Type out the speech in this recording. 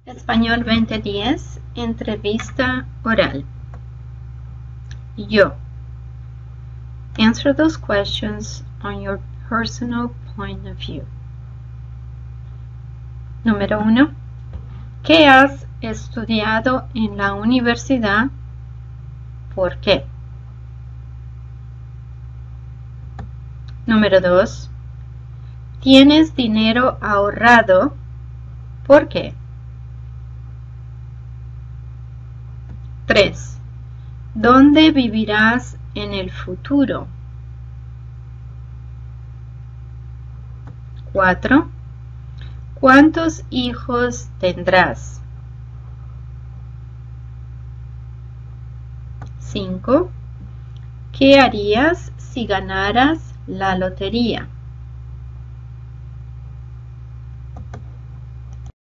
Español 2010, entrevista oral. Yo. Answer those questions on your personal point of view. Número 1. ¿Qué has estudiado en la universidad? ¿Por qué? Número 2. ¿Tienes dinero ahorrado? ¿Por qué? 3. ¿Dónde vivirás en el futuro? 4. ¿Cuántos hijos tendrás? 5. ¿Qué harías si ganaras la lotería?